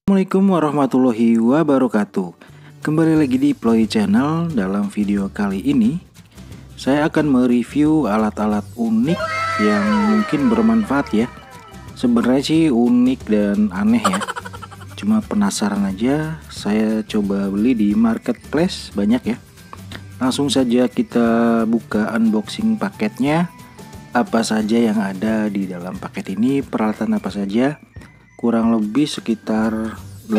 Assalamualaikum warahmatullahi wabarakatuh. Kembali lagi di Ploy Channel. Dalam video kali ini saya akan mereview alat-alat unik yang mungkin bermanfaat ya. Sebenarnya sih unik dan aneh ya, cuma penasaran aja. Saya coba beli di marketplace banyak ya. Langsung saja kita buka unboxing paketnya. Apa saja yang ada di dalam paket ini, peralatan apa saja. Kurang lebih sekitar 8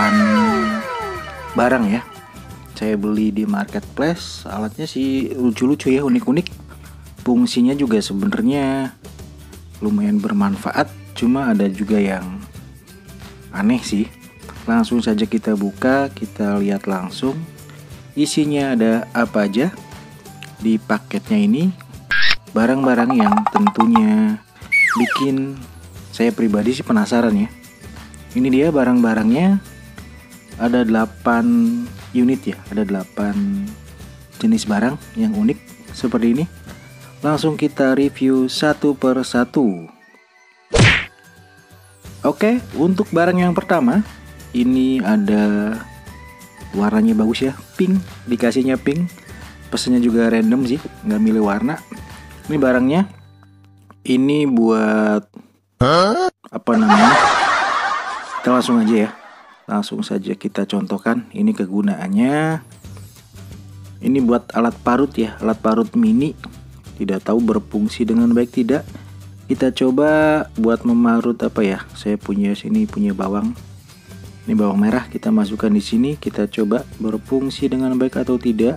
barang ya. Saya beli di marketplace. Alatnya sih lucu-lucu ya, unik-unik. Fungsinya juga sebenarnya lumayan bermanfaat, cuma ada juga yang aneh sih. Langsung saja kita buka, kita lihat langsung isinya ada apa aja di paketnya ini. Barang-barang yang tentunya bikin saya pribadi sih penasaran ya. Ini dia barang-barangnya. Ada 8 unit ya. Ada 8 jenis barang yang unik seperti ini. Langsung kita review satu per satu. Oke, untuk barang yang pertama, ini ada warnanya bagus ya, pink. Dikasihnya pink. Pesannya juga random sih, nggak milih warna. Ini barangnya. Ini buat apa namanya? Kita langsung aja ya. Langsung saja kita contohkan. Ini kegunaannya. Ini buat alat parut ya, alat parut mini. Tidak tahu berfungsi dengan baik tidak. Kita coba buat memarut apa ya? Saya punya sini punya bawang. Ini bawang merah, kita masukkan di sini. Kita coba berfungsi dengan baik atau tidak.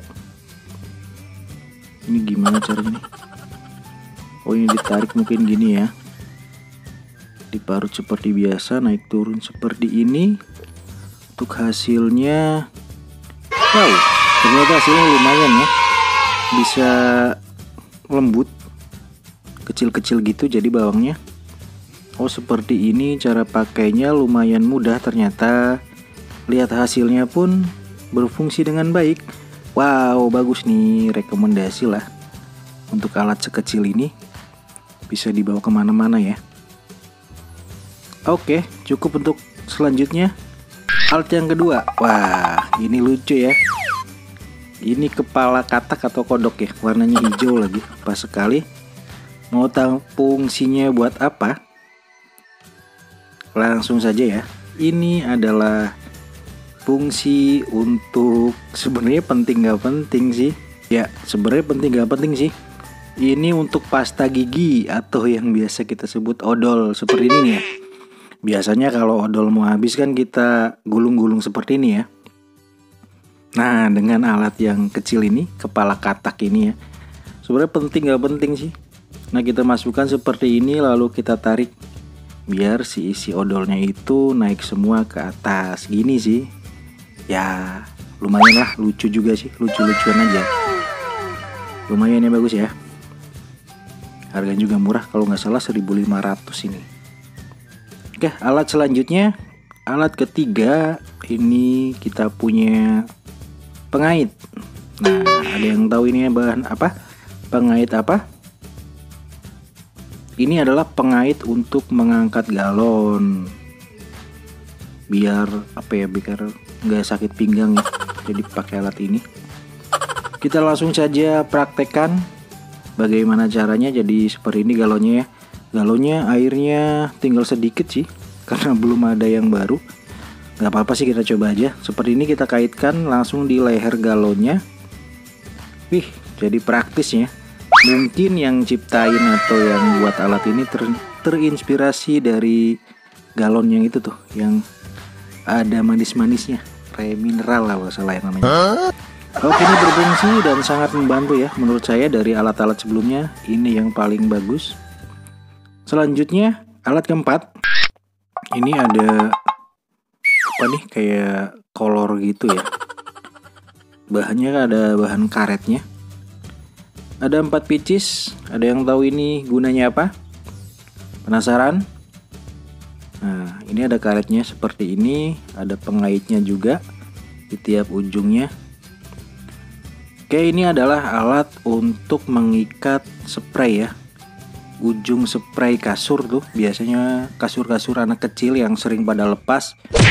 Ini gimana caranya nih? Oh, ini ditarik mungkin gini ya. Diparut seperti biasa, naik turun seperti ini. Untuk hasilnya, wow, ternyata hasilnya lumayan ya. Bisa lembut, kecil-kecil gitu jadi bawangnya. Oh, seperti ini cara pakainya, lumayan mudah ternyata. Lihat hasilnya pun berfungsi dengan baik. Wow, bagus nih, rekomendasi lah. Untuk alat sekecil ini bisa dibawa kemana-mana ya. Oke, cukup untuk selanjutnya. Alat yang kedua. Wah, ini lucu ya. Ini kepala katak atau kodok ya. Warnanya hijau lagi, pas sekali. Mau tahu fungsinya buat apa? Langsung saja ya. Ini adalah fungsi untuk, sebenarnya penting gak penting sih. Ya, sebenarnya penting gak penting sih. Ini untuk pasta gigi atau yang biasa kita sebut odol seperti ini nih ya. Biasanya kalau odol mau habis kan kita gulung-gulung seperti ini ya. Nah, dengan alat yang kecil ini, kepala katak ini ya, sebenarnya penting gak penting sih. Nah, kita masukkan seperti ini lalu kita tarik. Biar si isi odolnya itu naik semua ke atas. Gini sih. Ya, lumayan lah, lucu juga sih. Lucu-lucuan aja. Lumayan ya, bagus ya. Harganya juga murah, kalau nggak salah 1.500 ini. Oke, alat selanjutnya, alat ketiga, ini kita punya pengait. Nah, ada yang tahu ini bahan apa? Pengait apa? Ini adalah pengait untuk mengangkat galon. Biar apa ya? Biar nggak sakit pinggang ya. Jadi pakai alat ini. Kita langsung saja praktekkan bagaimana caranya. Jadi seperti ini galonnya ya. Galonnya airnya tinggal sedikit sih, karena belum ada yang baru. Gak apa-apa sih, kita coba aja. Seperti ini kita kaitkan langsung di leher galonnya. Wih, jadi praktis ya. Mungkin yang ciptain atau yang buat alat ini terinspirasi dari galon yang itu tuh, yang ada manis-manisnya, kayak mineral lah kalau salah yang namanya. Oke, ini berfungsi dan sangat membantu ya. Menurut saya dari alat-alat sebelumnya, ini yang paling bagus. Selanjutnya, alat keempat. Ini ada apa nih, kayak kolor gitu ya. Bahannya ada bahan karetnya. Ada 4 pieces. Ada yang tahu ini gunanya apa? Penasaran? Nah, ini ada karetnya seperti ini. Ada pengaitnya juga di tiap ujungnya. Oke, ini adalah alat untuk mengikat spray ya. ujung spray kasur tuh, biasanya kasur-kasur anak kecil yang sering pada lepas.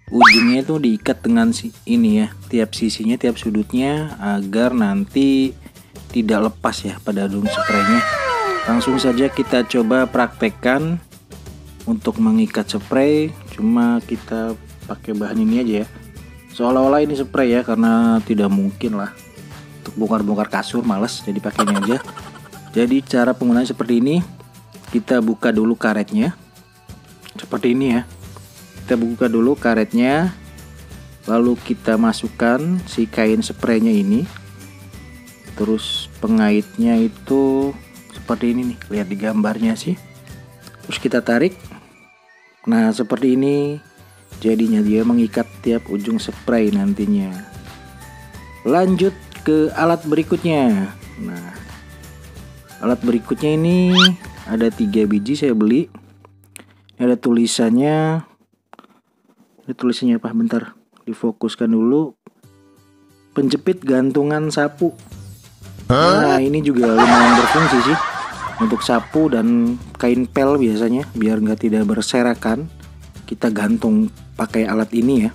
ujungnya itu diikat dengan ini ya, tiap sisinya, tiap sudutnya, agar nanti tidak lepas ya pada daun spraynya. Langsung saja kita coba praktekkan untuk mengikat spray. Cuma kita pakai bahan ini aja ya, seolah-olah ini spray ya, karena tidak mungkin lah untuk bongkar-bongkar kasur, males, jadi pakai ini aja. Jadi cara penggunaannya seperti ini. Kita buka dulu karetnya seperti ini ya. Kita buka dulu karetnya, lalu kita masukkan si kain spraynya ini. Terus pengaitnya itu seperti ini nih, lihat di gambarnya sih. Terus kita tarik. Nah seperti ini jadinya, dia mengikat tiap ujung spray nantinya. Lanjut ke alat berikutnya. Nah alat berikutnya ini ada 3 biji saya beli. Ada tulisannya. Ada tulisannya apa? Bentar, difokuskan dulu. Penjepit gantungan sapu. Nah ini juga lumayan berfungsi sih, untuk sapu dan kain pel biasanya, biar tidak berserakan. Kita gantung pakai alat ini ya.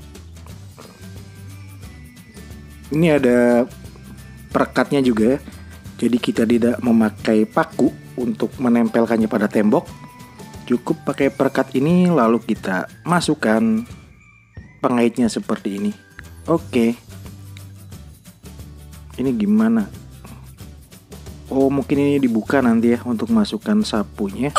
Ini ada perekatnya juga, jadi kita tidak memakai paku untuk menempelkannya pada tembok. Cukup pakai perekat ini, lalu kita masukkan pengaitnya seperti ini. Oke. Ini gimana? Oh mungkin ini dibuka nanti ya untuk masukkan sapunya.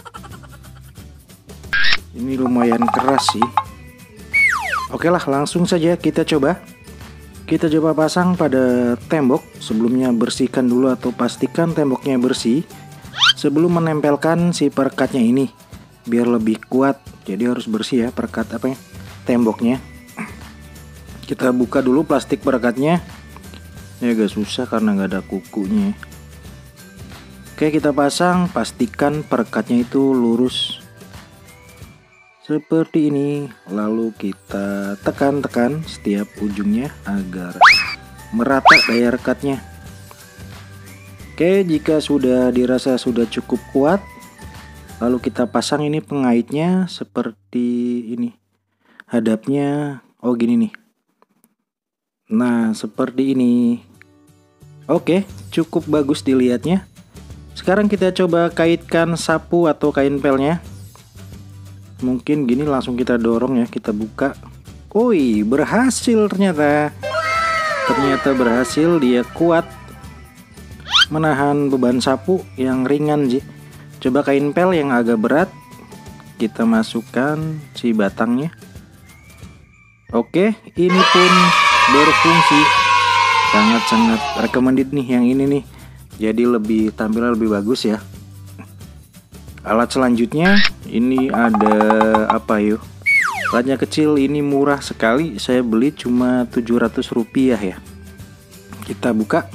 Ini lumayan keras sih. Oke lah, langsung saja kita coba. Kita coba pasang pada tembok. Sebelumnya bersihkan dulu atau pastikan temboknya bersih sebelum menempelkan si perekatnya ini, biar lebih kuat. Jadi harus bersih ya perekat temboknya. Kita buka dulu plastik perekatnya. Ini agak susah karena nggak ada kukunya. Oke, kita pasang. Pastikan perekatnya itu lurus seperti ini. Lalu kita tekan-tekan setiap ujungnya agar merata daya rekatnya. Oke, jika sudah dirasa sudah cukup kuat, lalu kita pasang ini pengaitnya seperti ini. Hadapnya, oh gini nih. Nah, seperti ini. Oke, cukup bagus dilihatnya. Sekarang kita coba kaitkan sapu atau kain pelnya. Mungkin gini, langsung kita dorong ya, kita buka. Woi, berhasil ternyata. Ternyata berhasil, dia kuat menahan beban sapu yang ringan sih. Coba kain pel yang agak berat, kita masukkan si batangnya. Oke, ini pun berfungsi. Sangat-sangat recommended nih yang ini nih. Jadi lebih tampilan lebih bagus ya. Alat selanjutnya ini ada apa yuk? Alatnya kecil, ini murah sekali. Saya beli cuma 700 rupiah ya. Kita buka.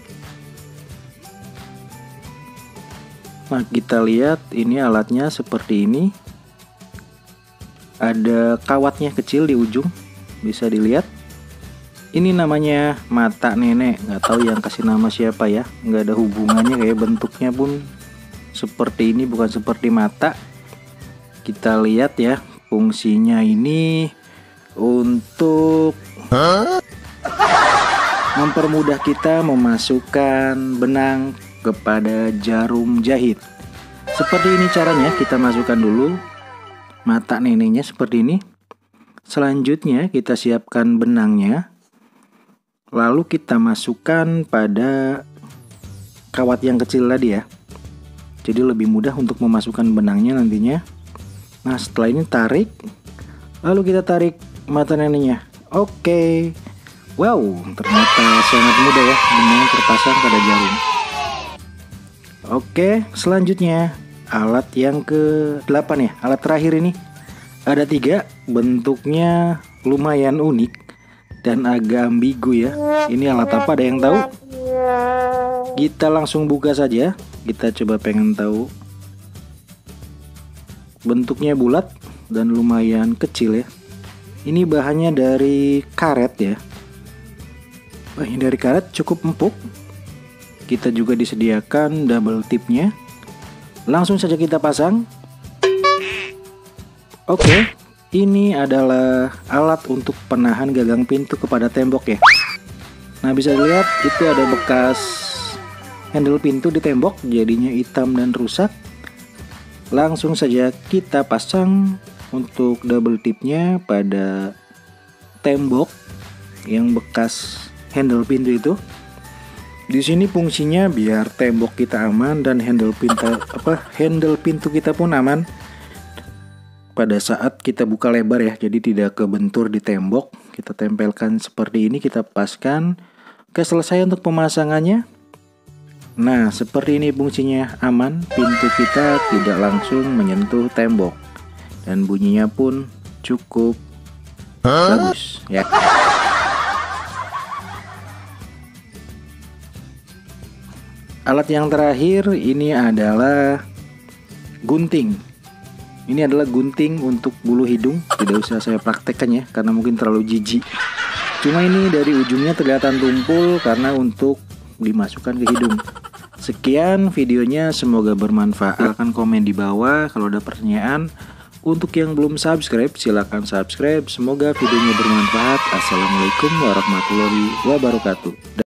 Nah kita lihat ini alatnya seperti ini. Ada kawatnya kecil di ujung, bisa dilihat. Ini namanya mata nenek. Nggak tahu yang kasih nama siapa ya. Nggak ada hubungannya, kayak bentuknya pun seperti ini, bukan seperti mata. Kita lihat ya, fungsinya ini untuk mempermudah kita memasukkan benang kepada jarum jahit. Seperti ini caranya. Kita masukkan dulu mata neneknya seperti ini. Selanjutnya kita siapkan benangnya. Lalu kita masukkan pada kawat yang kecil tadi ya. Jadi lebih mudah untuk memasukkan benangnya nantinya. Nah setelah ini tarik. Lalu kita tarik mata neneknya. Oke. Wow, ternyata sangat mudah ya benang terpasang pada jarum. Oke, selanjutnya alat yang ke-8 ya. Alat terakhir ini ada 3. Bentuknya lumayan unik dan agak ambigu ya. Ini alat apa, ada yang tahu? Kita langsung buka saja. Kita coba pengen tahu. Bentuknya bulat dan lumayan kecil ya. Ini bahannya dari karet ya. Bahannya dari karet, cukup empuk. Kita juga disediakan double tipnya. Langsung saja kita pasang. Oke, Ini adalah alat untuk penahan gagang pintu kepada tembok ya. Nah, bisa dilihat itu ada bekas handle pintu di tembok, jadinya hitam dan rusak. Langsung saja kita pasang untuk double tipnya pada tembok yang bekas handle pintu itu. Di sini fungsinya biar tembok kita aman dan handle pintu kita pun aman pada saat kita buka lebar ya, jadi tidak kebentur di tembok. Kita tempelkan seperti ini, kita paskan. Oke, selesai untuk pemasangannya. Nah, seperti ini fungsinya, aman, pintu kita tidak langsung menyentuh tembok dan bunyinya pun cukup bagus ya. Alat yang terakhir ini adalah gunting. Ini adalah gunting untuk bulu hidung. Tidak usah saya praktekkan ya, karena mungkin terlalu jijik. Cuma ini dari ujungnya kelihatan tumpul karena untuk dimasukkan ke hidung. Sekian videonya, semoga bermanfaat. Silahkan komen di bawah kalau ada pertanyaan. Untuk yang belum subscribe, silahkan subscribe. Semoga videonya bermanfaat. Assalamualaikum warahmatullahi wabarakatuh.